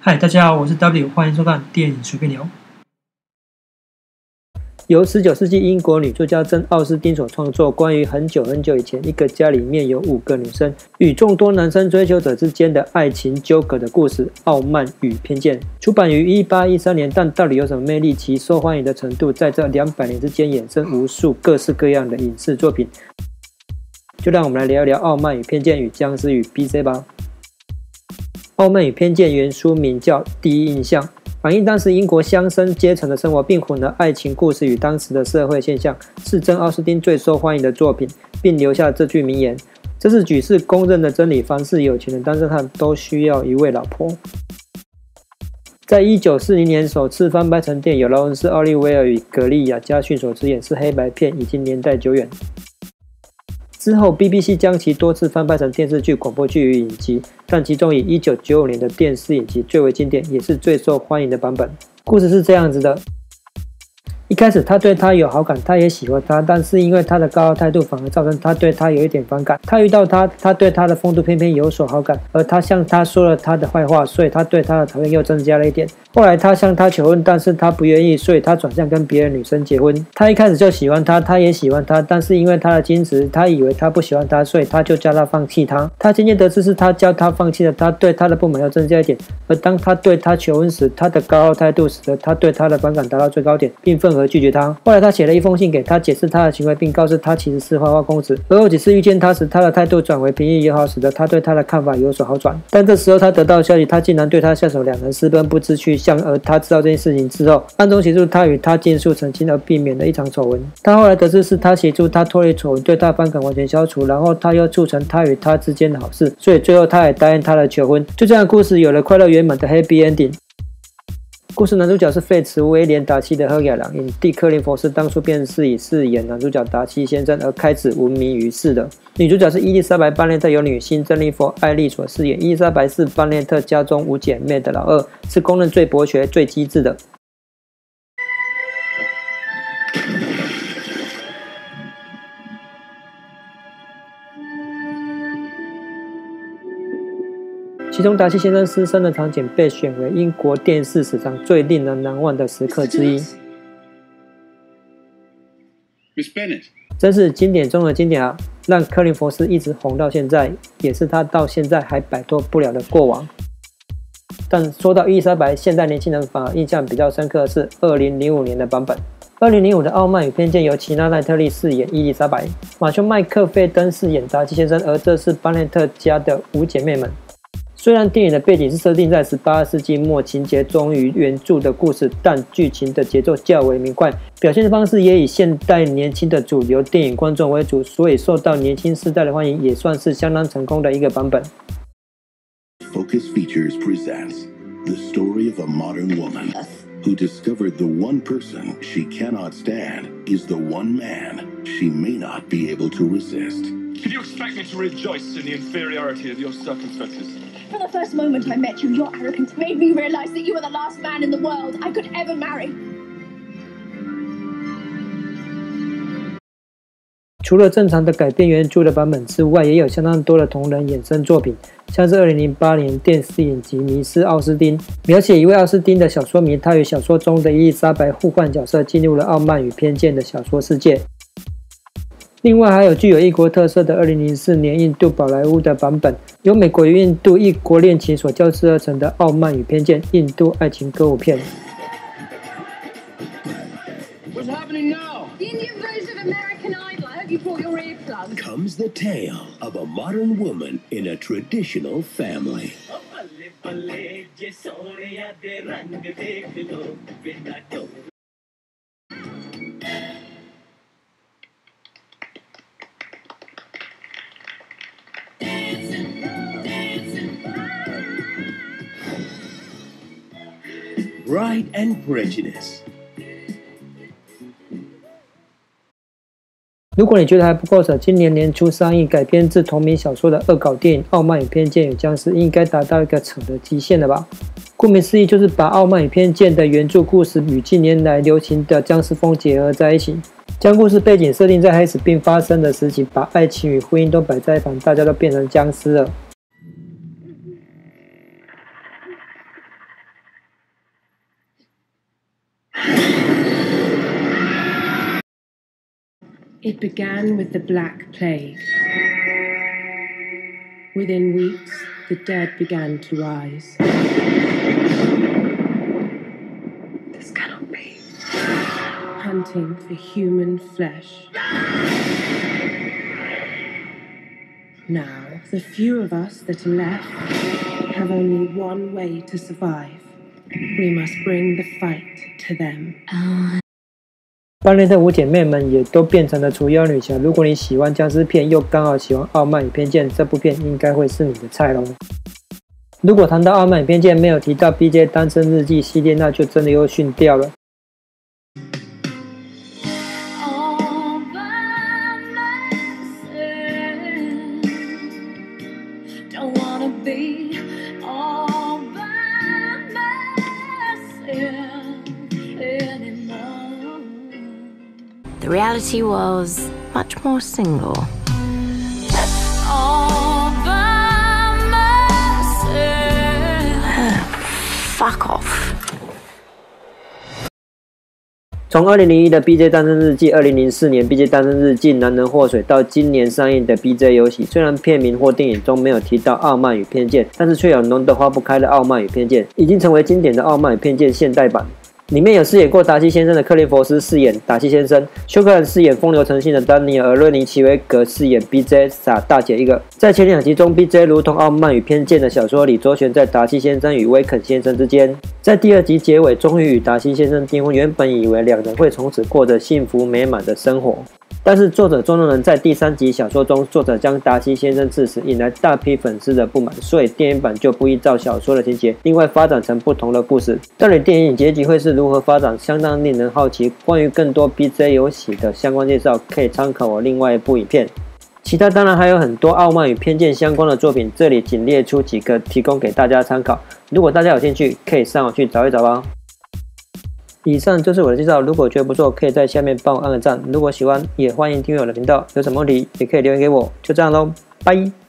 嗨，大家好，我是 W， 欢迎收看电影随便聊。由19世纪英国女作家珍·奥斯汀所创作，关于很久很久以前，一个家里面有5个女生与众多男生追求者之间的爱情纠葛的故事《傲慢与偏见》，出版于1813年。但到底有什么魅力？其受欢迎的程度在这200年之间衍生无数各式各样的影视作品。就让我们来聊一聊《傲慢与偏见》与僵尸与 BC 吧。《傲慢与偏见》原书名叫《第一印象》，反映当时英国乡绅阶层的生活，并混合爱情故事与当时的社会现象，是珍·奥斯汀最受欢迎的作品，并留下这句名言：这是举世公认的真理，凡是有钱的单身汉都需要一位老婆。在1940年首次翻拍成电影，由劳伦斯·奥利维尔与格利亚·加逊所饰演，是黑白片，已经年代久远。之后 BBC 将其多次翻拍成电视剧、广播剧与影集，但其中以1995年的电视影集最为经典，也是最受欢迎的版本。故事是这样子的：一开始他对她有好感，他也喜欢她，但是因为他的高傲态度，反而造成他对她有一点反感。他遇到她，他对她的风度翩翩有所好感，而他向他说了他的坏话，所以他对她的讨厌又增加了一点。后来他向她求婚，但是她不愿意，所以他转向跟别的女生结婚。他一开始就喜欢她，他也喜欢她，但是因为她的矜持，他以为她不喜欢他，所以他就叫她放弃他。他渐渐得知是他叫她放弃了，他对她的不满又增加一点。而当他对她求婚时，他的高傲态度使得他对她的反感达到最高点，并愤而拒绝她。后来他写了一封信给她，解释他的行为，并告知她其实是花花公子。而后几次遇见她时，他的态度转为平易友好，使得他对她的看法有所好转。但这时候他得到消息，他竟然对她下手，两人私奔不知去向。而他知道这件事情之后，暗中协助他与她尽速澄清，而避免了一场丑闻。他后来得知是他协助他脱离丑闻，对他反感完全消除，然后他又促成他与她之间的好事，所以最后他也答应他的求婚。就这样，故事有了快乐圆满的 Happy Ending。故事男主角是费茨威廉·达奇的赫亚郎，影帝克林佛斯当初便是以饰演男主角达奇先生而开始闻名于世的。女主角是伊丽莎白·班内特，由女星珍妮佛·艾莉所饰演。伊丽莎白是班内特家中5姐妹的老二，是公认最博学、最机智的。其中达奇先生失声的场景被选为英国电视史上最令人难忘的时刻之一。真是经典中的经典啊！让柯林佛斯一直红到现在，也是他到现在还摆脱不了的过往。但说到伊丽莎白，现代年轻人反而印象比较深刻的是2005年的版本。2005的《傲慢与偏见》由齐娜·奈特利饰演伊丽莎白，马修·麦克费登饰演达奇先生，而这是班内特家的5姐妹们。虽然电影的背景是设定在18世纪末，情节忠于原著的故事，但剧情的节奏较为明快，表现的方式也以现代年轻的主流电影观众为主，所以受到年轻世代的欢迎，也算是相当成功的一个版本。 Focus Features presents the story of a modern woman who discovered the one person she cannot stand is the one man she may not be able to resist. Can you expect me to rejoice in the inferiority of your circumstances? From the first moment I met you, your arrogance made me realize that you were the last man in the world I could ever marry. 除了正常的改编原著的版本之外，也有相当多的同人衍生作品，像是2008年电视影集《迷失奥斯汀》，描写一位奥斯汀的小说迷，他与小说中的伊丽莎白互换角色，进入了傲慢与偏见的小说世界。另外还有具有异国特色的2004年印度宝莱坞的版本，由美国与印度异国恋情所交织而成的《傲慢与偏见》印度爱情歌舞片。 What's happening now? The Indian version of American Idol. I hope you brought your earplugs. Comes the tale of a modern woman in a traditional family. Pride and Prejudice。 如果你觉得还不够扯，今年年初上映改编自同名小说的恶搞电影《傲慢与偏见与僵尸》应该达到一个扯的极限了吧？顾名思义，就是把《傲慢与偏见》的原著故事与近年来流行的僵尸风结合在一起，将故事背景设定在黑死病发生的时期，把爱情与婚姻都摆在一旁，大家都变成僵尸了。 It began with the Black Plague. Within weeks, the dead began to rise. This cannot be. Hunting for human flesh. Now, the few of us that are left have only one way to survive. We must bring the fight to them. 班内的五姐妹们也都变成了除妖女侠。如果你喜欢僵尸片，又刚好喜欢《傲慢与偏见》，这部片应该会是你的菜咯。如果谈到《傲慢与偏见》没有提到 BJ 单身日记系列，那就真的又逊掉了。 The reality was much more single. Fuck off. 从2001的 BJ 单身日记、2004年 BJ 单身日记、男人祸水到今年上映的 BJ 游戏，虽然片名或电影中没有提到傲慢与偏见，但是却有浓得化不开的傲慢与偏见，已经成为经典的傲慢与偏见现代版。里面有饰演过达西先生的克林佛斯饰演达西先生，休克兰饰演风流成性的丹尼尔，而瑞尼奇维格饰演 BJ 傻大姐一个。在前两集中 ，BJ 如同傲慢与偏见的小说里周旋在达西先生与威肯先生之间。在第二集结尾，终于与达西先生订婚，原本以为两人会从此过着幸福美满的生活。但是作者捉弄人在第3集小说中，作者将达西先生致死，引来大批粉丝的不满，所以电影版就不依照小说的情节，另外发展成不同的故事。到底电影结局会是如何发展，相当令人好奇。关于更多 BJ 游戏的相关介绍，可以参考我另外一部影片。其他当然还有很多傲慢与偏见相关的作品，这里仅列出几个提供给大家参考。如果大家有兴趣，可以上网去找一找吧。以上就是我的介绍，如果觉得不错，可以在下面帮我按个赞。如果喜欢，也欢迎订阅我的频道。有什么问题也可以留言给我。就这样咯，拜。